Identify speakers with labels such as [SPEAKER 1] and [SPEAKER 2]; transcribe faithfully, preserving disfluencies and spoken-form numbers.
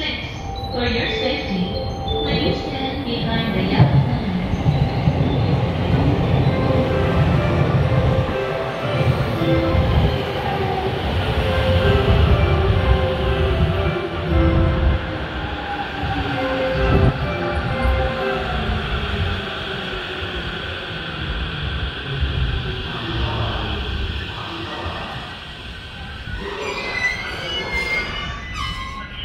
[SPEAKER 1] six. For your safety, please stand behind the yellow